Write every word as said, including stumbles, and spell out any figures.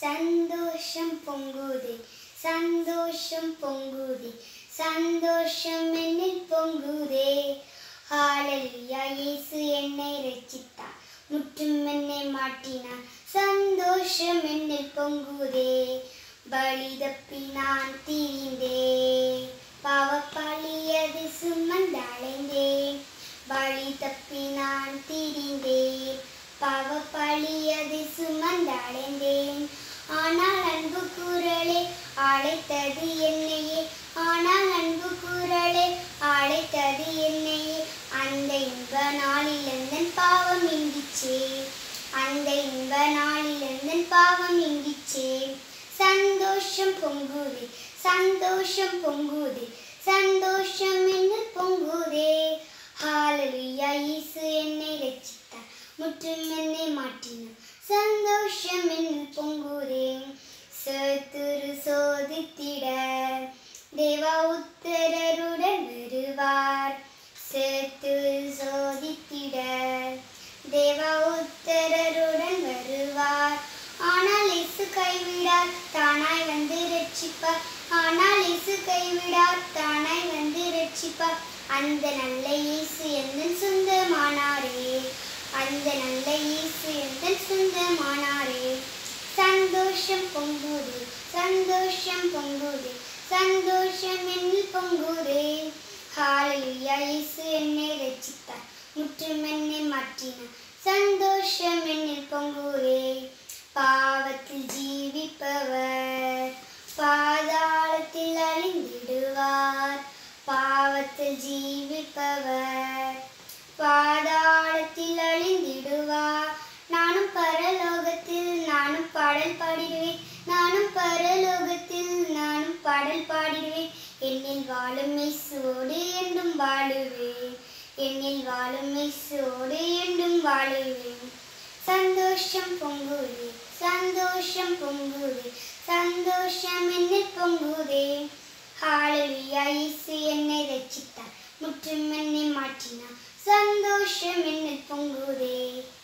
சந்தோஷம் பொங்குதே சந்தோஷம் பொங்குதே சந்தோஷம் என்னில் பொங்குதே ஹalleluya இயேசு என்னை ரட்சித்தார் முற்றும் என்னை மாற்றினார் சந்தோஷம் என்னில் பொங்குதே பலி தப்பி நான் திரிந்தேன் பாவப்பழியது சுமந்தடைந்தேன் பலி தப்பி நான் திரிந்தேன் பாவப்பழியது சுமந்தடைந்தேன் ஆனால் அன்பு குரலே அழைத்தது என்னையே ஆனால் அன்பு குரலே அழைத்தது என்னையே அந்த இன்ப நாளில் எந்தன் பாவம் நீங்கிச்சே அந்த இன்ப நாளில் எந்தன் பாவம் நீங்கிச்சே சந்தோஷம் பொங்குதே சந்தோஷம் பொங்குதே சந்தோஷம் என்னில் பொங்குதே ஹalleluya இயேசு என்னை ரட்சித்தார் முற்றும் என்னை மாற்றினார் சந்தோஷம் என்னில் பொங்குதே சத்துரு சோதித்திட தேவா உத்தரருடன் வருவார் சத்துரு சோதித்திட தேவா உத்தரருடன் வருவார் ஆனால் இயேசு கைவிடார் தானாய் வந்து ரட்சிப்பார் ஆனால் இயேசு கைவிடார் தானாய் வந்து ரட்சிப்பார் அந்த நல்ல இயேசு எந்தன் சொந்தமானாரே அந்த நல்ல இயேசு எந்தன் சொந்தமானாரே சந்தோஷம் பொங்குதே சந்தோஷம் பொங்குதே சந்தோஷம் என்னில் பொங்குதே ஹalleluya இயேசு என்னை ரட்சித்தார் முற்றும் என்னை மாற்றினார் சந்தோஷம் என்னில் பொங்குதே பாவத்தில் ஜீவிப்பவர் பாதாளத்தில் அழிந்திடுவார் பாவத்தில் ஜீவிப்பவர் பாதாளத்தில் அழிந்திடுவார் நானும் பரலோகத்தில் நானும் பாடல் பாடிடுவேன் நானும் பரலோகத்தில் நானும் பாடல் பாடிடுவேன் என்னில் வாழும் இயேசுவோடு என்றும் வாழுவேன் என்னில் வாழும் இயேசுவோடு என்றும் வாழுவேன் சந்தோஷம் பொங்குதே சந்தோஷம் பொங்குதே சந்தோஷம் என்னில் பொங்குதே ஹalleluya இயேசு என்னை ரட்சித்தார் முற்றும் என்னை மாற்றினார் சந்தோஷம் என்னில் பொங்குதே.